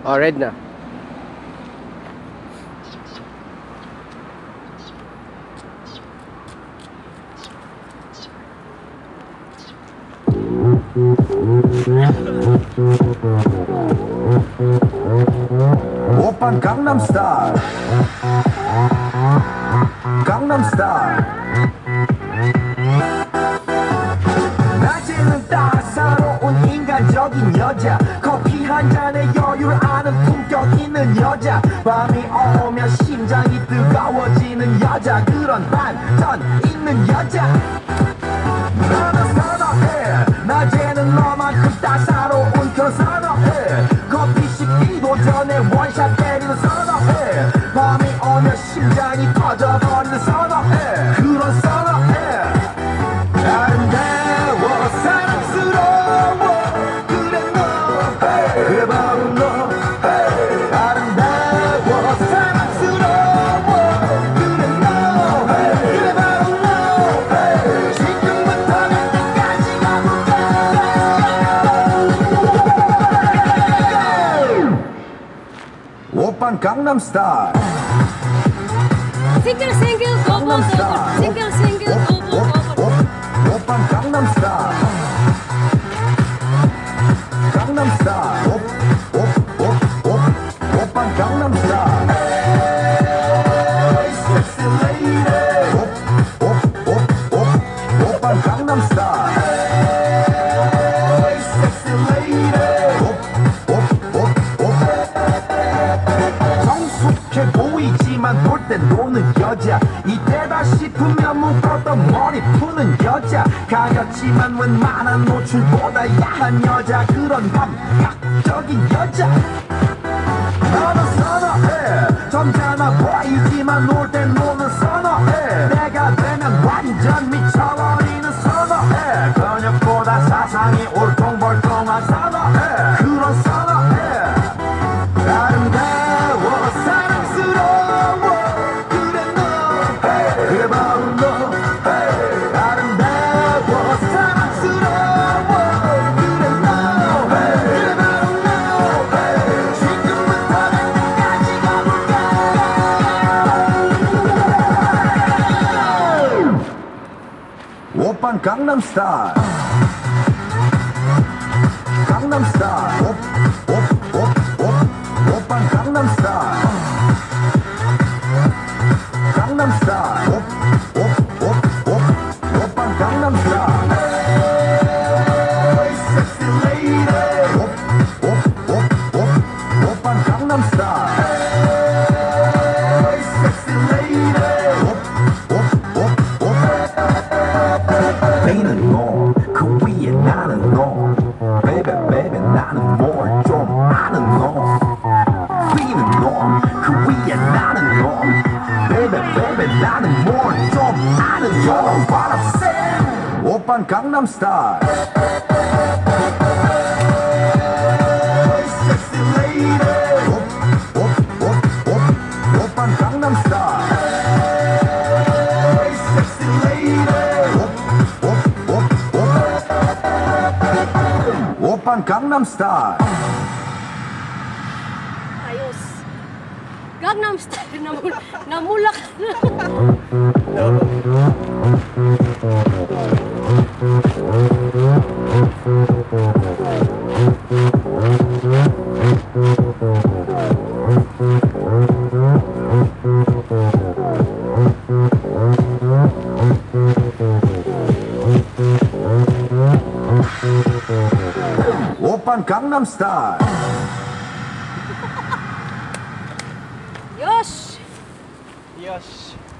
Oh, red na. 오빤 강남스타일 강남스타일 낮에는 따사로운 인간적인 여자 커피 한 잔에 여유를 아는 품격 있는 여자 밤이 오면 심장이 뜨거워지는 여자 그런 반전 있는 여자 나는 선호해 낮에는 너만큼 따사로운 그런 선호해 커피 식기도 전에 원샷 때리는 선호해 밤이 오면 심장이 터져버리는 선호해 그런 선호해 아름다워 사랑스러워 그래 너 그래 바로 너 아름다워 사랑스러워 그래 너 그래 바로 너 지금부터 갈 때까지 가볼까 오빤 강남스타일 Single, single, go, go, go. Single, single, go, go, go. 오빤 강남스타일 강남스타일 오빤 강남스타일 섹시 레이디 오빤 강남스타일 섹시 레이디 성숙해 보이지만 볼 땐 노는 여자 이때다 싶으면 묶었던 머리 푸는 여자 가렸지만 웬만한 노출보다 야한 여자 그런 감각적인 여자 너는 선호해 점잖아 보이지만 놀 땐 노는 선호해 내가 되면 완전 미쳐버리는 선호해 근육보다 사상이 울퉁불퉁한 선호해 그런 선호해 아름다워 사랑스러워 그래 너 그래 바로 너 아름다워 사랑스러워 그래 너 그래 바로 너 지금부터 갈 때까지 가볼까 오빤 강남스타일 강남스타일 오빤 강남스타일 강남스타일 오빤 강남스타일 섹시 레이디 오빤 강남스타일 섹시 레이디 베이는 너그 위에 나는 너 베이베 베이베 나는 뭘 좀 아는 너 위는 너 그 위에 나는 너 베이베 베이베 나는 뭘 좀 아는 너 What I'm saying 오빤 강남스타일 섹시 레이디 오빤 강남스타일 섹시 레이디 오빤 강남스타일 Ayos. Gangnam Style. Namulak. 오빤 강남스타일 Yosh. Yes.